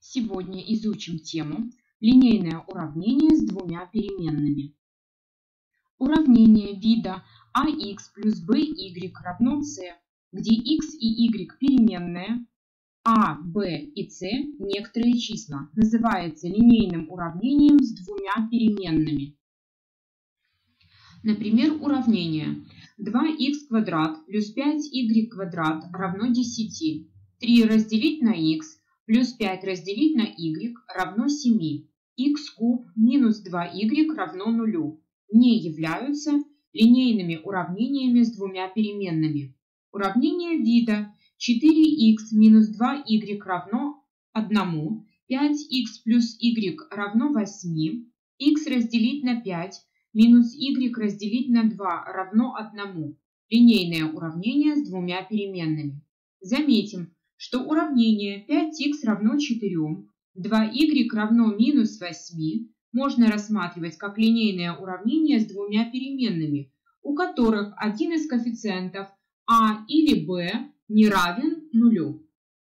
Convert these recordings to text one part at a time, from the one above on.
Сегодня изучим тему линейное уравнение с двумя переменными. Уравнение вида ax плюс by равно c, где x и y переменные, a, b и c некоторые числа, называется линейным уравнением с двумя переменными. Например, уравнение 2х квадрат плюс 5y квадрат равно 10. 3 разделить на x плюс 5 разделить на y равно 7. Х куб минус 2y равно 0 не являются линейными уравнениями с двумя переменными. Уравнение вида 4х минус 2y равно 1, 5х плюс y равно 8, х разделить на 5 минус y разделить на 2 равно 1. Линейное уравнение с двумя переменными. Заметим, что уравнение 5х равно 4, 2y равно минус 8 можно рассматривать как линейное уравнение с двумя переменными, у которых один из коэффициентов а или b не равен нулю.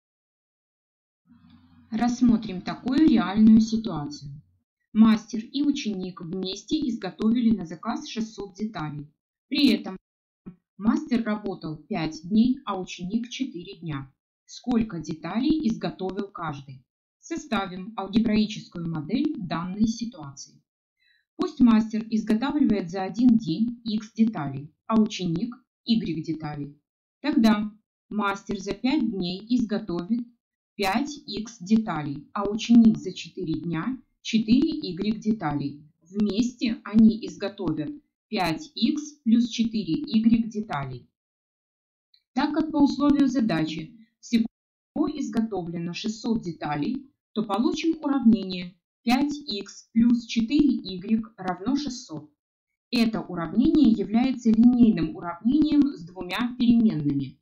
Рассмотрим такую реальную ситуацию. Мастер и ученик вместе изготовили на заказ 600 деталей. При этом мастер работал 5 дней, а ученик 4 дня. Сколько деталей изготовил каждый? Составим алгебраическую модель данной ситуации. Пусть мастер изготавливает за один день x деталей, а ученик y деталей. Тогда мастер за 5 дней изготовит 5x деталей, а ученик за 4 дня 4y деталей. Вместе они изготовят 5x плюс 4y деталей. Так как по условию задачи всего изготовлено 600 деталей, то получим уравнение 5х плюс 4y равно 600. Это уравнение является линейным уравнением с двумя переменными.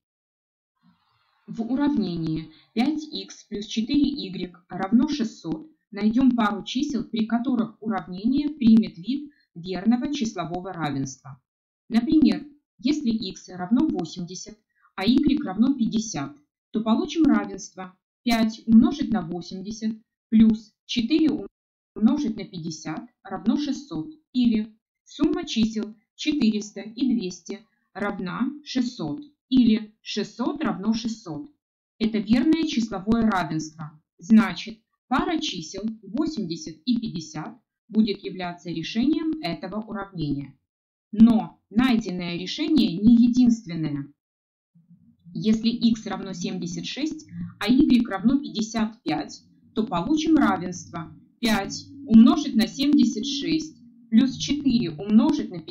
В уравнении 5х плюс 4y равно 600 найдем пару чисел, при которых уравнение примет вид верного числового равенства. Например, если x равно 80, а y равно 50, то получим равенство 5 умножить на 80 плюс 4 умножить на 50 равно 600. Или сумма чисел 400 и 200 равна 600. Или 600 равно 600. Это верное числовое равенство. Значит, пара чисел 80 и 50 будет являться решением этого уравнения. Но найденное решение не единственное. Если x равно 76, а y равно 55, то получим равенство 5 умножить на 76 плюс 4 умножить на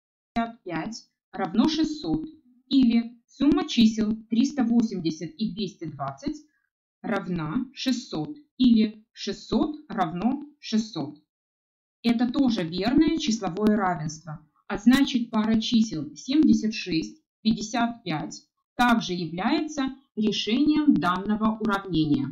55 равно 600. Или сумма чисел 380 и 220 равна 600. Или 600 равно 600. Это тоже верное числовое равенство, а значит пара чисел 76, 55 также является решением данного уравнения.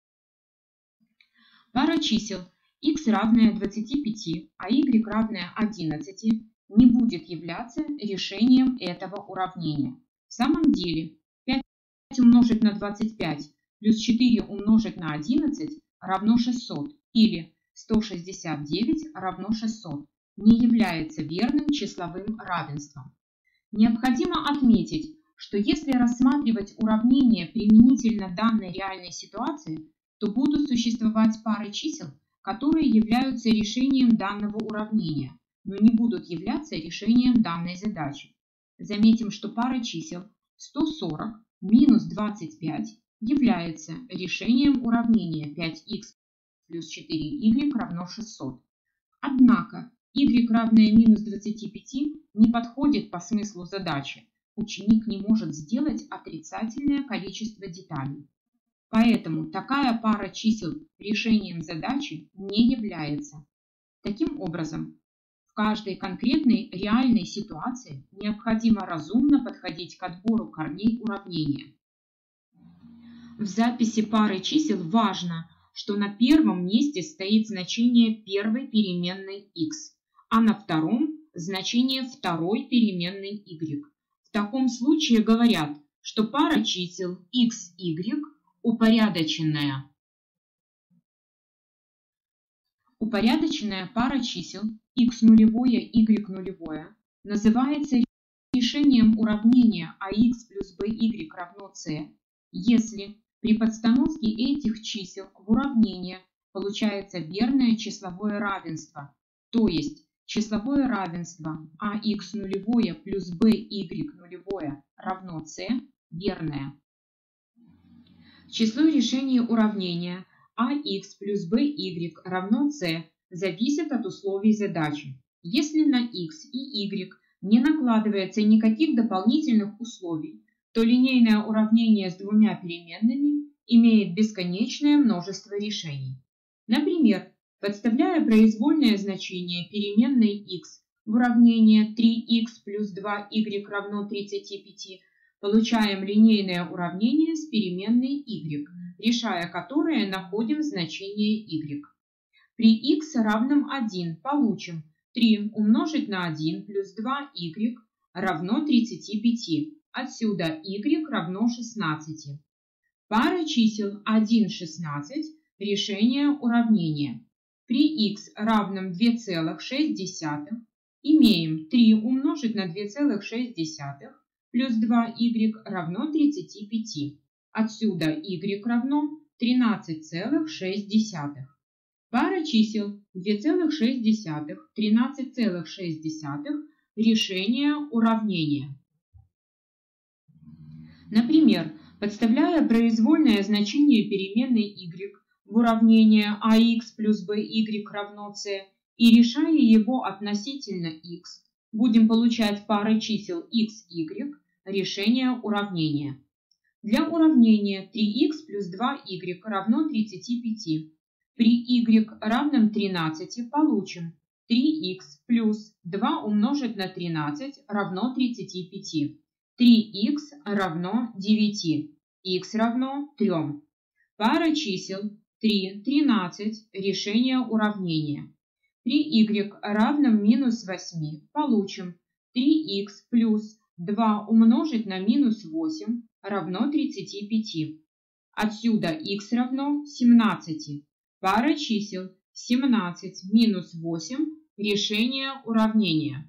Пара чисел x равная 25, а y равная 11 не будет являться решением этого уравнения. В самом деле 5 умножить на 25 плюс 4 умножить на 11 равно 600, или 169 равно 600 не является верным числовым равенством. Необходимо отметить, что если рассматривать уравнение применительно данной реальной ситуации, то будут существовать пары чисел, которые являются решением данного уравнения, но не будут являться решением данной задачи. Заметим, что пара чисел 140 минус 25 является решением уравнения 5х плюс 4y равно 600. Однако y равное минус 25 не подходит по смыслу задачи. Ученик не может сделать отрицательное количество деталей. Поэтому такая пара чисел решением задачи не является. Таким образом, в каждой конкретной реальной ситуации необходимо разумно подходить к отбору корней уравнения. В записи пары чисел важно, что на первом месте стоит значение первой переменной x, а на втором значение второй переменной y. В таком случае говорят, что пара чисел x, y упорядоченная. Упорядоченная пара чисел x нулевое, y нулевое называется решением уравнения ax плюс by равно c, если при подстановке этих чисел в уравнение получается верное числовое равенство, то есть числовое равенство ax нулевое плюс by нулевое равно c верное. Число решений уравнения ax плюс by равно c зависит от условий задачи. Если на x и y не накладывается никаких дополнительных условий, то линейное уравнение с двумя переменными имеет бесконечное множество решений. Например, подставляя произвольное значение переменной x в уравнение 3x плюс 2y равно 35, получаем линейное уравнение с переменной y, решая которое находим значение y. При x равном 1 получим 3 умножить на 1 плюс 2y равно 35. Отсюда y равно 16. Пара чисел 1, 16 – решение уравнения. При x равном 2,6 имеем 3 умножить на 2,6 плюс 2y равно 35. Отсюда y равно 13,6. Пара чисел 2,6, 13,6 – решение уравнения. Например, подставляя произвольное значение переменной y в уравнение ax плюс by равно c и решая его относительно x, будем получать пары чисел x, y, решение уравнения. Для уравнения 3x плюс 2y равно 35. При y равном 13 получим 3x плюс 2 умножить на 13 равно 35. 3x равно 9. X равно 3. Пара чисел 3, 13. Решение уравнения. При y равном минус 8 получим 3x плюс 2 умножить на минус 8 равно 35. Отсюда x равно 17. Пара чисел 17 минус 8 – решение уравнения.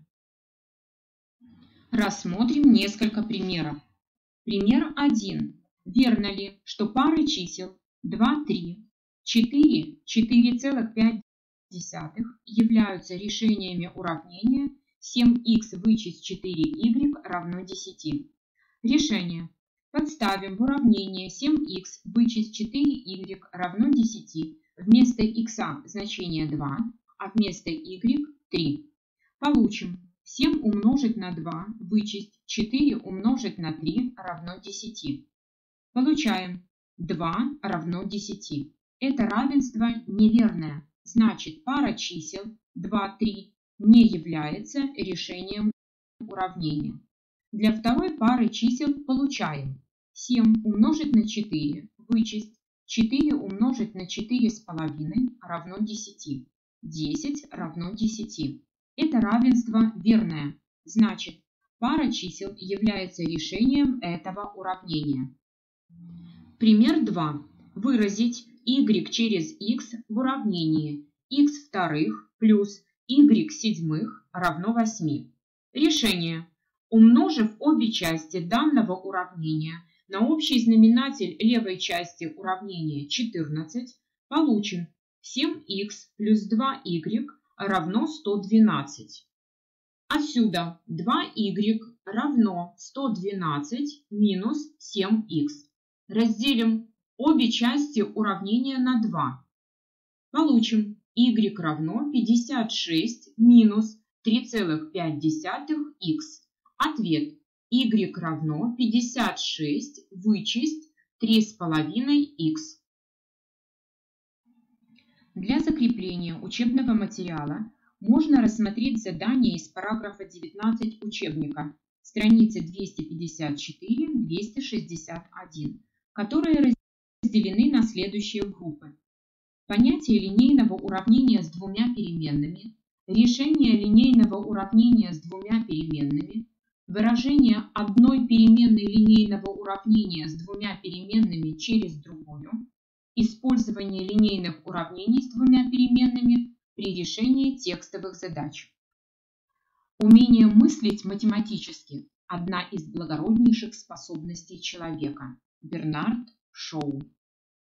Рассмотрим несколько примеров. Пример 1. Верно ли, что пары чисел 2, 3, 4, 4,5 являются решениями уравнения 7х вычесть 4y равно 10? Решение. Подставим в уравнение 7х вычесть 4y равно 10 вместо x значение 2, а вместо y 3. Получим 7 умножить на 2 вычесть 4 умножить на 3 равно 10. Получаем 2 равно 10. Это равенство неверное, значит пара чисел 2, 3 не является решением уравнения. Для второй пары чисел получаем 7 умножить на 4 вычесть 4 умножить на 4,5 равно 10. 10 равно 10. Это равенство верное, значит пара чисел является решением этого уравнения. Пример 2. Выразить y через x в уравнении x вторых плюс y седьмых равно 8. Решение. Умножив обе части данного уравнения на общий знаменатель левой части уравнения 14, получим 7х плюс 2y равно 112. Отсюда 2y равно 112 минус 7х. Разделим обе части уравнения на 2. Получим y равно 56 минус 3,5х. Ответ. Y равно 56 вычесть 3,5х. Для закрепления учебного материала можно рассмотреть задание из параграфа 19 учебника, страницы 254-261, которые разделены на следующие группы. Понятие линейного уравнения с двумя переменными, решение линейного уравнения с двумя переменными, выражение одной переменной линейного уравнения с двумя переменными через другую, использование линейных уравнений с двумя переменными при решении текстовых задач. Умение мыслить математически – одна из благороднейших способностей человека. Бернард Шоу.